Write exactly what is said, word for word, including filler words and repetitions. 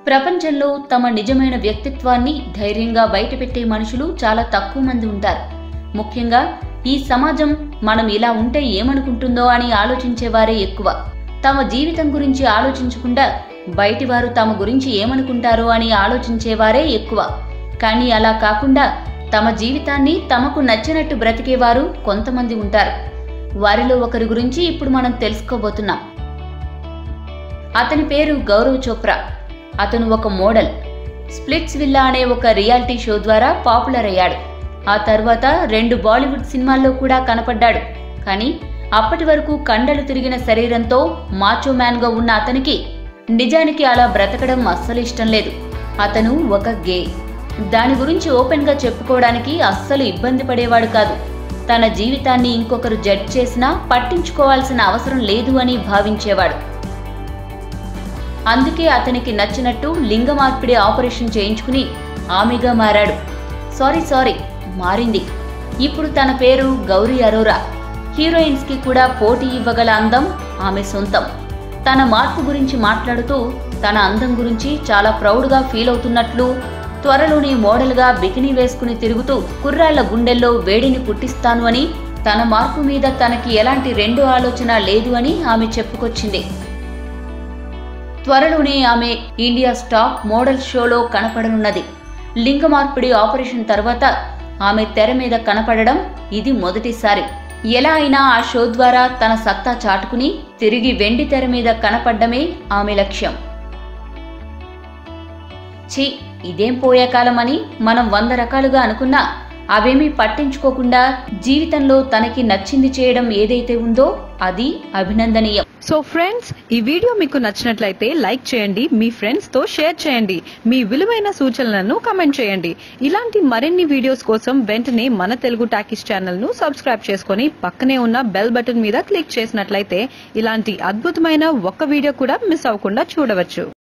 ప్రపంచంలో తమ నిజమైన వ్యక్తిత్వాన్ని ధైర్యంగా బయటపెట్టే మనుషులు చాలా తక్కువ మంది ఉంటారు. ముఖ్యంగా ఈ సమాజం మనం ఇలా ఉంటే ఏమనుకుంటుందో అని ఆలోచించేవారే ఎక్కువ. తమ జీవితం గురించి ఆలోచించకుండా బయటివారు తమ గురించి ఏమనుకుంటారో అని ఆలోచించేవారే ఎక్కువ. కానీ అలా కాకుండా తమ జీవితాన్ని తమకు నచ్చినట్టు బ్రతికేవారు కొంతమంది ఉంటారు. వారిలో ఒకరి గురించి ఇప్పుడు మనం తెలుసుకోబోతున్నాం. అతని పేరు గౌరవ్ చోప్రా. అతను ఒక మోడల్. స్ప్లిట్స్ విల్లా అనే ఒక రియాలిటీ షో ద్వారా పాపులర్ అయ్యాడు. ఆ తర్వాత రెండు బాలీవుడ్ సినిమాల్లో కూడా కనపడ్డాడు. కానీ అప్పటి వరకు కండలు తిరిగిన శరీరంతో మాచో మ్యాన్ గా ఉన్న అతనికి నిజానికి అలా బ్రతకడం అస్సలు ఇష్టం లేదు. అతను ఒక గే. దాని గురించి ఓపెన్ గా చెప్పుకోవడానికి అస్సలు ఇబ్బంది పడేవాడు కాదు. తన జీవితాన్ని ఇంకొకరు జడ్జ్ చేసినా పట్టించుకోవాల్సిన అవసరం లేదు అని భావించేవాడు. అందుకే అతనికి నచ్చినట్టు లింగ మార్పిడి ఆపరేషన్ చేయించుకుని ఆమెగా మారాడు. సారీ సారీ మారింది. ఇప్పుడు తన పేరు గౌరీ అరోరా. హీరోయిన్స్ కి కూడా పోటీ ఇవ్వగల అందం ఆమె సొంతం. తన మార్పు గురించి మాట్లాడుతూ తన అందం గురించి చాలా ప్రౌడ్ గా ఫీల్ అవుతున్నట్లు, త్వరలోనే మోడల్ గా బికినీ వేసుకుని తిరుగుతూ కుర్రాళ్ల గుండెల్లో వేడిని పుట్టిస్తాను అని, తన మార్పు మీద తనకి ఎలాంటి రెండో ఆలోచన లేదు అని ఆమె చెప్పుకొచ్చింది. త్వరలోనే ఆమె ఇండియా స్టాప్ మోడల్ షోలో కనపడనున్నది. లింగ మార్పిడి ఆపరేషన్ తర్వాత ఆమె తెర మీద కనపడడం ఇది మొదటిసారి. ఎలా అయినా ఆ షో ద్వారా తన సత్తా చాటుకుని తిరిగి వెండి తెర మీద కనపడ్డమే ఆమె లక్ష్యం. ఛీ, ఇదేం పోయే కాలమని మనం వంద రకాలుగా అనుకున్నా అవేమీ పట్టించుకోకుండా జీవితంలో తనకి నచ్చింది చేయడం ఏదైతే ఉందో అది అభినందనీయం. సో ఫ్రెండ్స్, ఈ వీడియో మీకు నచ్చినట్లయితే లైక్ చేయండి, మీ ఫ్రెండ్స్ తో షేర్ చేయండి, మీ విలువైన సూచనలను కామెంట్ చేయండి. ఇలాంటి మరిన్ని వీడియోస్ కోసం వెంటనే మన తెలుగు టాకీస్ ఛానల్ ను సబ్స్క్రైబ్ చేసుకుని పక్కనే ఉన్న బెల్ బటన్ మీద క్లిక్ చేసినట్లయితే ఇలాంటి అద్భుతమైన ఒక్క వీడియో కూడా మిస్ అవ్వకుండా చూడవచ్చు.